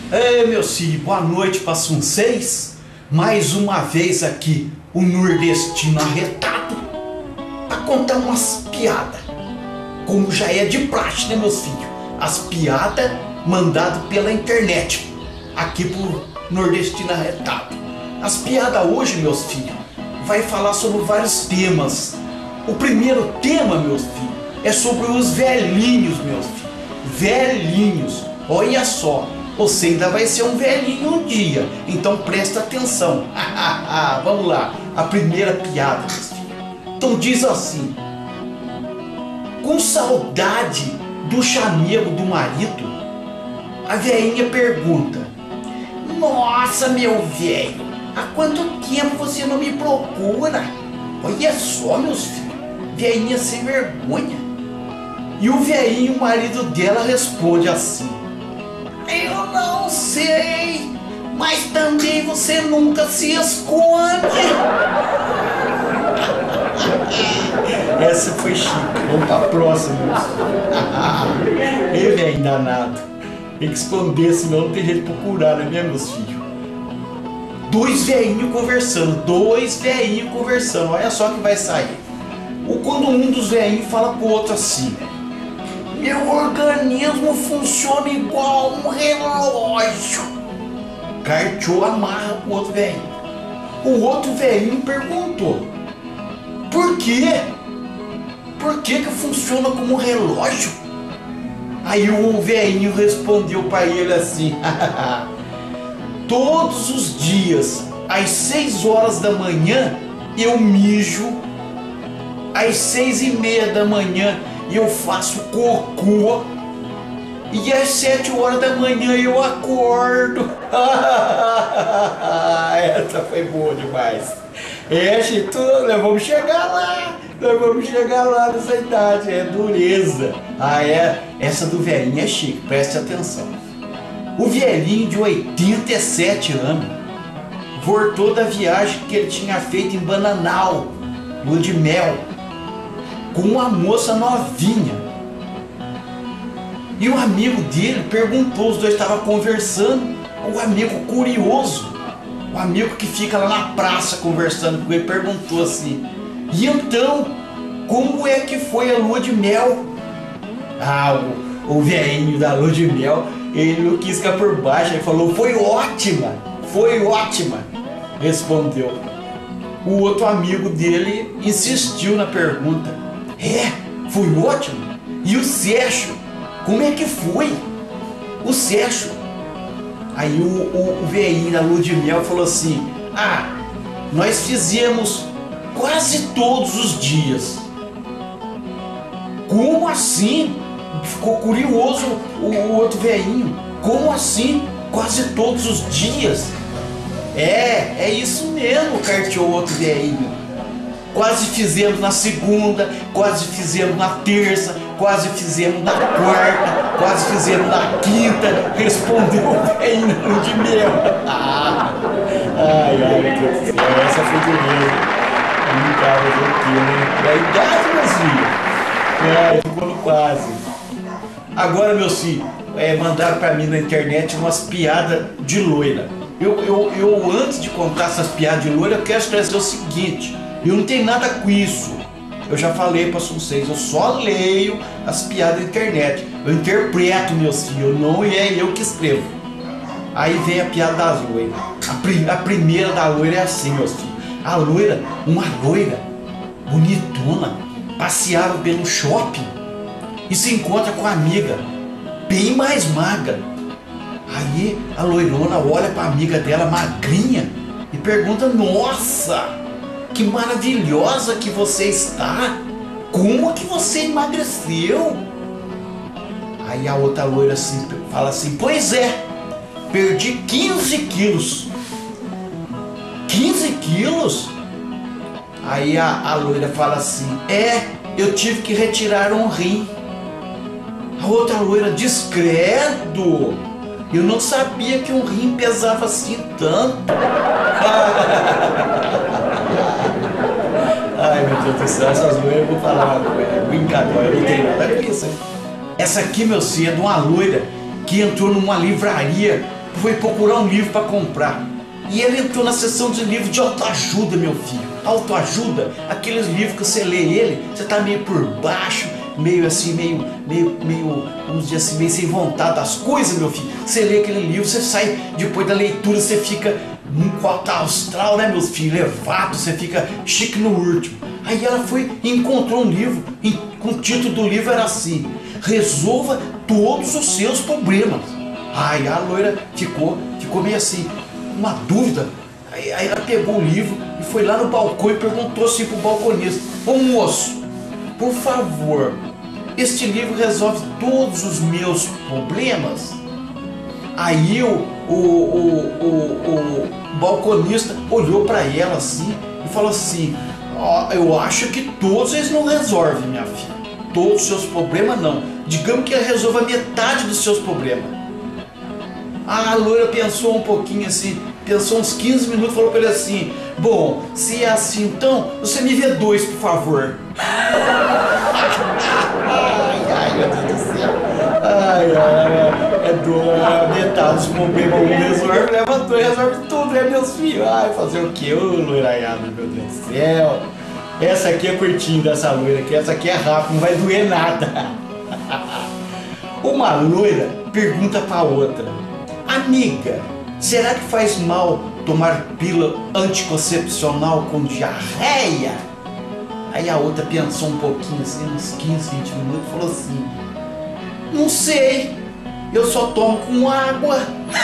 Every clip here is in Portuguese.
Ei, meu filho, boa noite para vocês. Mais uma vez aqui, o nordestino arretado, para contar umas piadas. Como já é de praxe, né, meus filhos? As piadas mandadas pela internet, aqui pro nordestino arretado. As piadas hoje, meus filhos, vai falar sobre vários temas. O primeiro tema, meus filhos, é sobre os velhinhos, meus filhos. Velhinhos, olha só. Você ainda vai ser um velhinho um dia, então presta atenção. Vamos lá, a primeira piada, meus filhos. Então diz assim: com saudade do chamego do marido, a velhinha pergunta: nossa, meu velho, há quanto tempo você não me procura? Olha só, meus filhos, velhinha sem vergonha. E o velhinho, o marido dela, responde assim: eu não sei, mas também você nunca se esconde. Essa foi chique. Vamos para a próxima. Ele é danado. Tem que esconder, senão não tem jeito de procurar, não é mesmo, meus filhos? Dois velhinhos conversando. Olha só que vai sair. Ou quando um dos velhinhos fala pro outro assim: meu organismo funciona igual um relógio. Carteou amarra pro outro velhinho. O outro velhinho perguntou: por quê? Por que funciona como um relógio? Aí o velhinho respondeu para ele assim: todos os dias, às 6 horas da manhã, eu mijo. Às 6:30 da manhã, eu faço cocô. E às 7 horas da manhã eu acordo. Essa foi boa demais. Gente, nós vamos chegar lá. Nós vamos chegar lá nessa idade. É dureza. Essa do velhinho é chique, preste atenção. O velhinho de 87 anos voltou da viagem que ele tinha feito em Bananal, lua de mel, com uma moça novinha. E o amigo dele perguntou, os dois estavam conversando. O amigo curioso, o amigo que fica lá na praça conversando com ele, perguntou assim: e então, como é que foi a lua de mel? O velhinho da lua de mel, ele não quis ficar por baixo, ele falou: foi ótima, respondeu. O outro amigo dele insistiu na pergunta: foi ótimo? E o Sérgio, como é que foi? O Sérgio. Aí o velhinho da lua de mel falou assim: nós fizemos quase todos os dias. Como assim? Ficou curioso o outro velhinho. Como assim? Quase todos os dias? É isso mesmo, carteou o outro velhinho. Quase fizemos na segunda, quase fizemos na terça, quase fizemos na quarta, quase fizemos na quinta, respondeu o velhinho na lua de mel. Ai, meu Deus do céu, essa foi dureza. Não tava aqui, né? É a idade, meus filhos. Ficou no quase. Agora, meus filhos, mandaram pra mim na internet umas piadas de loira. Eu antes de contar essas piadas de loira, eu quero esclarecer o seguinte: eu não tenho nada com isso. Eu já falei para vocês, eu só leio as piadas da internet. Eu interpreto, meus filhos, não é eu que escrevo. Aí vem a piada das loiras. A primeira da loira é assim, meus filhos. Uma loira bonitona, passeava pelo shopping e se encontra com a amiga, bem mais magra. Aí a loirona olha para a amiga dela, magrinha, e pergunta: nossa, que maravilhosa que você está! Como que você emagreceu? Aí a outra loira assim, fala assim: pois é, perdi 15 quilos. 15 quilos? Aí a loira fala assim: eu tive que retirar um rim. A outra loira: discreto, eu não sabia que um rim pesava assim tanto. Ai, meu Deus do céu, essas loiras eu vou falar, brincadeira, não tem nada com isso, hein? Essa aqui, meu filho, é de uma loira que entrou numa livraria foi procurar um livro para comprar. E ele entrou na seção de livros de autoajuda, meu filho. Autoajuda, aqueles livros que você lê ele, você tá meio por baixo, meio assim, meio, vamos dizer assim, meio sem vontade das coisas, meu filho. Você lê aquele livro, você sai, depois da leitura, você fica num cota astral, né, meus filhos, elevado, você fica chique no último. Aí ela foi e encontrou um livro, com o título do livro era assim: Resolva todos os seus problemas. Aí a loira ficou meio assim, uma dúvida. Aí ela pegou o livro e foi lá no balcão e perguntou assim pro balconista: ô moço, por favor, este livro resolve todos os meus problemas? Aí o balconista olhou para ela assim e falou assim: eu acho que todos eles não resolvem, minha filha. Todos os seus problemas não. Digamos que ele resolva metade dos seus problemas. A loira pensou um pouquinho assim, pensou uns 15 minutos e falou para ele assim: bom, se é assim então, você me vê 2, por favor. Ai, meu Deus do céu. Metade dos problemas um resolve, leva 2, resolve tudo, né, meus filhos? Ai, fazer o que? Ô, loiraiada, meu Deus do céu. Essa aqui é curtinho dessa loira aqui, essa aqui é rápido, não vai doer nada. Uma loira pergunta pra outra: amiga, será que faz mal tomar pílula anticoncepcional com diarreia? Aí a outra pensou um pouquinho assim, uns 15, 20 minutos, e falou assim: não sei, eu só tomo com água.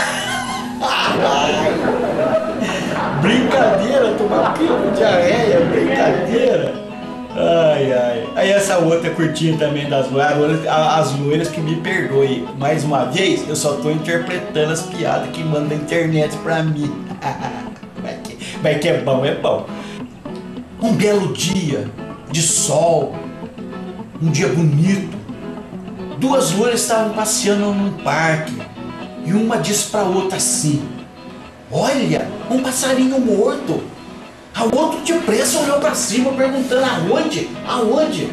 Brincadeira, tomar pílula com diarreia, brincadeira. Aí essa outra curtinha também das loiras, as loiras que me perdoem. Mais uma vez, eu só tô interpretando as piadas que mandam na internet pra mim. Vai que é bom, é bom. Um belo dia de sol, um dia bonito, 2 loiras estavam passeando num parque e uma disse pra outra assim: olha, um passarinho morto. A outra depressa olhou pra cima perguntando: aonde? Aonde?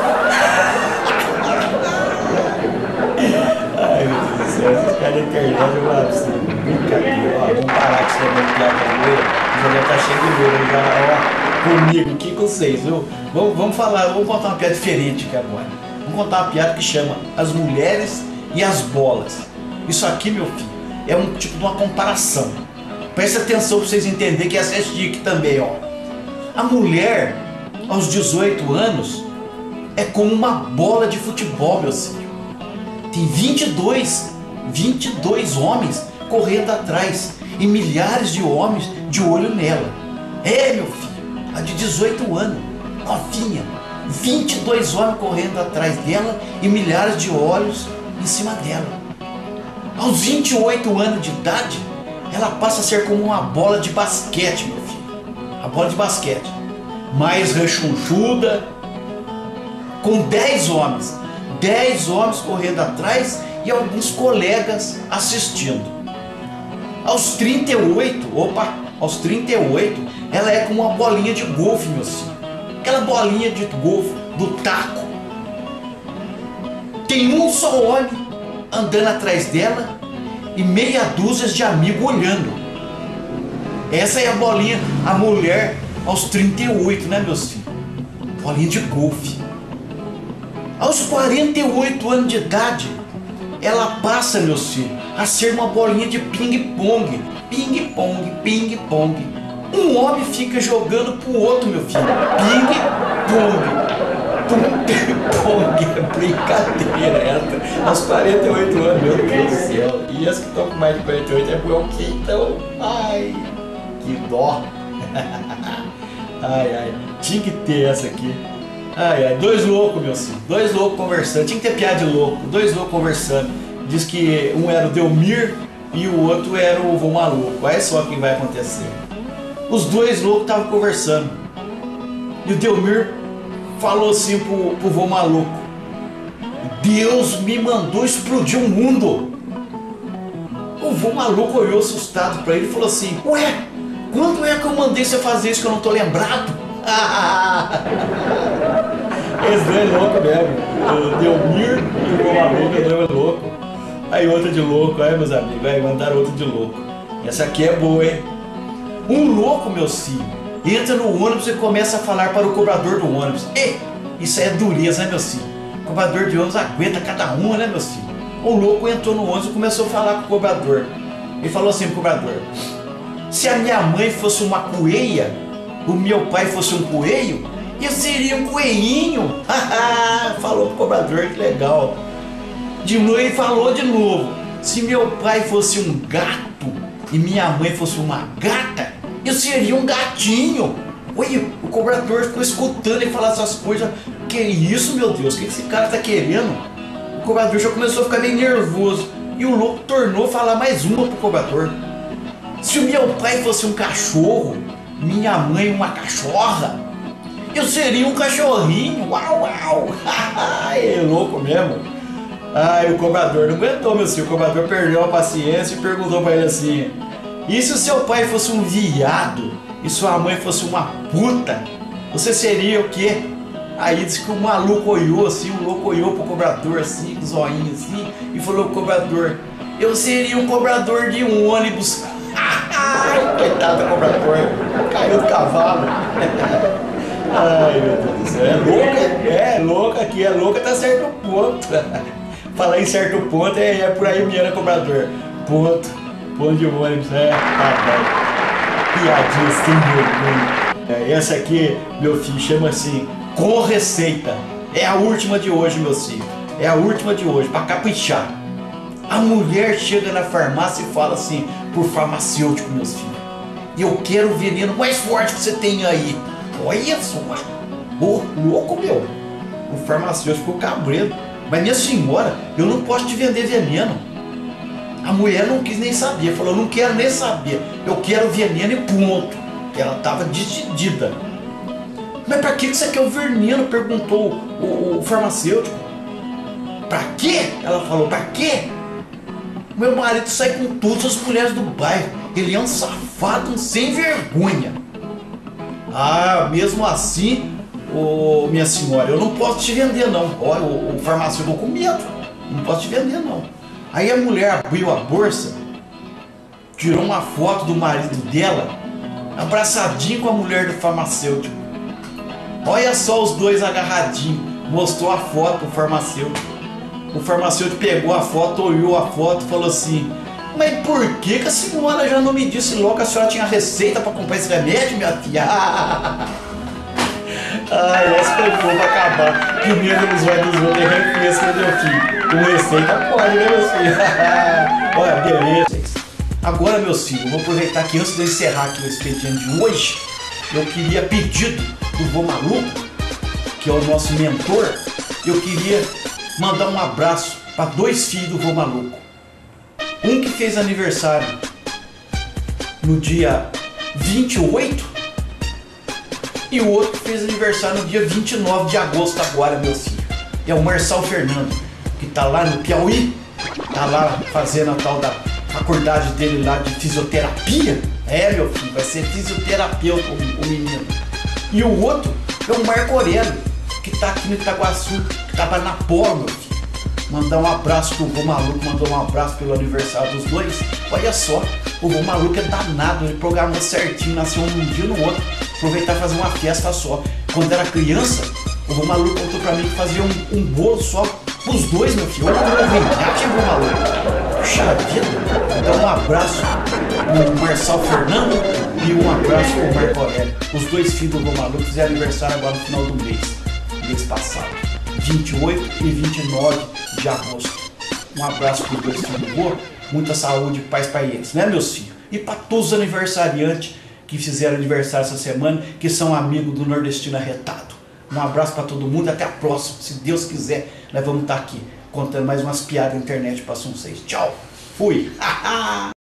Ai, meu Deus do céu, esses caras da internet eu falo assim, brincadeira. Ó, vamos parar com esse negócio de piada loira, já tá cheio de loira, já, ó, comigo aqui com vocês, viu? Vamos contar uma piada diferente aqui agora. Vamos contar uma piada que chama As Mulheres e as Bolas. Isso aqui, meu filho, é um tipo de uma comparação. Preste atenção para vocês entenderem que essa é chique também, ó. A mulher, aos 18 anos, é como uma bola de futebol, meu filho. Tem 22 homens correndo atrás e milhares de homens de olho nela. É, meu filho, a de 18 anos, novinha, 22 homens correndo atrás dela e milhares de olhos em cima dela. Aos 28 anos de idade, ela passa a ser como uma bola de basquete, meu filho. A bola de basquete. Mais rechonchuda, com 10 homens. 10 homens correndo atrás e alguns colegas assistindo. Aos 38, ela é como uma bolinha de golfe, meu filho. Aquela bolinha de golfe do taco. Tem um só homem andando atrás dela e meia dúzia de amigos olhando. Essa é a bolinha, a mulher aos 38, né, meus filhos? Bolinha de golfe. Aos 48 anos de idade, ela passa, meus filhos, a ser uma bolinha de ping-pong. Ping-pong, ping-pong. Um homem fica jogando pro outro, meu filho. Ping-pong. Ping-pong, é brincadeira essa. Aos 48 anos, meu Deus do céu. E as que estão com mais de 48 é o que então? Ai, que dó. Ai, tinha que ter essa aqui. Ai, 2 loucos, meu filho. 2 loucos conversando. Tinha que ter piada de louco. 2 loucos conversando. Diz que um era o Delmir e o outro era o Vô Maluco. Olha só o que vai acontecer. Os 2 loucos estavam conversando. E o Delmir falou assim pro Vô Maluco: Deus me mandou explodir o mundo. O Vô Maluco olhou assustado pra ele e falou assim: ué, quando é que eu mandei você fazer isso que eu não tô lembrado? Esse dois é louco mesmo. O Delmir e o Vô Maluco, é louco. Aí outra de louco, aí meus amigos, aí mandaram outra de louco. Essa aqui é boa, hein? Um louco, meu filho, entra no ônibus e começa a falar para o cobrador do ônibus. Ei, isso aí é dureza, né, meu filho? O cobrador de ônibus aguenta cada uma, né, meu filho? O louco entrou no ônibus e começou a falar com o cobrador. Ele falou assim pro cobrador: se a minha mãe fosse uma coelha, o meu pai fosse um coelho, eu seria um coelhinho. Falou pro cobrador, que legal. De novo ele falou de novo: se meu pai fosse um gato e minha mãe fosse uma gata, eu seria um gatinho. Oi, o cobrador ficou escutando ele falar essas coisas. Que isso, meu Deus, o que esse cara tá querendo? O cobrador já começou a ficar meio nervoso. E o louco tornou a falar mais uma pro cobrador: se o meu pai fosse um cachorro, minha mãe uma cachorra, eu seria um cachorrinho. Uau, uau. É louco mesmo. Ai, o cobrador não aguentou, meu filho. O cobrador perdeu a paciência e perguntou pra ele assim: e se o seu pai fosse um viado e sua mãe fosse uma puta, você seria o quê? Aí disse que o maluco olhou assim, o louco olhou pro cobrador assim, com os olhinhos assim, e falou pro cobrador: eu seria um cobrador de um ônibus. Coitado do cobrador, caiu do cavalo. Ai, meu Deus do céu, é louca aqui, é louca até certo ponto. Falar em certo ponto é por aí mesmo, cobrador. Ponto de ônibus, piadinha sem vergonha. Essa aqui, meu filho, chama assim: com receita. É a última de hoje, meu filho. É a última de hoje, pra caprichar. A mulher chega na farmácia e fala assim pro farmacêutico: meus filhos, eu quero o veneno mais forte que você tem aí. Olha só, louco, meu. O farmacêutico ficou cabreiro: mas minha senhora, eu não posso te vender veneno. A mulher não quis nem saber, falou: não quero nem saber, eu quero veneno e ponto. Ela estava decidida. Mas para que você quer o veneno? Perguntou o farmacêutico. Para quê? Ela falou: para quê? Meu marido sai com todas as mulheres do bairro, ele é um safado, um sem vergonha. Mesmo assim, minha senhora, eu não posso te vender não. Olha, o farmacêutico com medo, não posso te vender não. Aí a mulher abriu a bolsa, tirou uma foto do marido dela, abraçadinho com a mulher do farmacêutico. Olha só os dois agarradinhos, mostrou a foto pro farmacêutico. O farmacêutico pegou a foto, olhou a foto e falou assim: mas por que a senhora já não me disse logo que a senhora tinha receita para comprar esse remédio, minha filha? Essa foi boa pra acabar. Primeiro nos vai dos outros, é refresco, né, meu filho? Com receita pode, né, meu filho? Olha, beleza. Agora, meus filhos, eu vou aproveitar que antes de eu encerrar aqui o expediente de hoje, eu queria pedido do Vô Maluco, que é o nosso mentor, eu queria mandar um abraço para dois filhos do Vô Maluco. Um que fez aniversário no dia 28 e o outro que fez aniversário no dia 29 de agosto agora, meu filho. É o Marçal Fernando, que tá lá no Piauí, tá lá fazendo a tal da faculdade dele lá de fisioterapia. É, meu filho, vai ser fisioterapeuta o menino. E o outro é o Marco Aurélio, que tá aqui no Itaguaçu, que tava na Polo, meu filho. Mandar um abraço pro Vô Maluco, mandou um abraço pelo aniversário dos dois. Olha só, o Vô Maluco é danado, ele programou certinho, nasceu um dia no outro, aproveitar e fazer uma festa só. Quando era criança, o Vô Maluco contou pra mim que fazia um bolo só pros dois, meu filho. Olha que novidade, Vô Maluco. Puxa vida. Então um abraço pro Marçal Fernando e um abraço pro Marco Aurélio. Os dois filhos do Vô Maluco fizeram aniversário agora no final do mês passado. 28 e 29 de agosto. Um abraço para os dois filhos do vô, muita saúde e paz para eles, né, meus filhos? E para todos os aniversariantes que fizeram aniversário essa semana, que são amigos do Nordestino Arretado. Um abraço para todo mundo, até a próxima. Se Deus quiser, nós vamos estar aqui contando mais umas piadas na internet para vocês. Tchau, fui!